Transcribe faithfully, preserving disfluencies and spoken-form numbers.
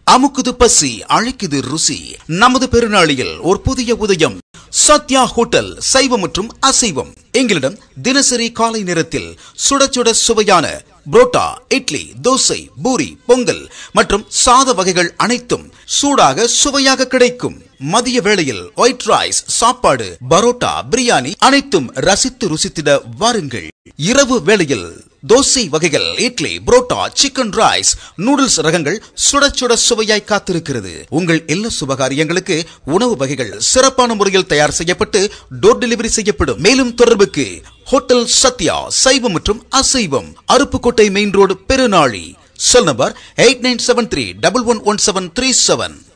அமுக்குது பசி, அழைக்குது ருசி. நமது பெருநாளில் ஒரு புதிய உதயம். சத்யா ஹோட்டல் சைவம் மற்றும் அசைவம். எங்களிடம் தினசரி காலை நேரத்தில் சுட சுட சுவையான புரோட்டா, இட்லி, தோசை, பூரி, பொங்கல் மற்றும் சாத வகைகள் அனைத்தும் சூடாக சுவையாக கிடைக்கும். மதிய வேளையில் ஒயிட் ரைஸ், சாப்பாடு, பரோட்டா, பிரியாணி அனைத்தும் ரசித்து ருசித்திட வாருங்கள். இரவு வேளையில் தோசை வகைகள், idli, parotta, chicken rice, noodles ரகங்கள் சுட சுட சுவையாய் காத்திருக்கிறது. உங்கள் எல்லா சுபகாரியங்களுக்கு உணவு வகைகள் சிறப்பான முறையில் தயார் செய்யப்பட்டு டோர் டெலிவரி செய்யப்படும். மேலும் தொடர்புக்கு ஹோட்டல் சத்யா சைவம் மற்றும் அசைவம், Aruppukkottai main road, Perunali. Cell number eight nine seven three double one one seven three seven.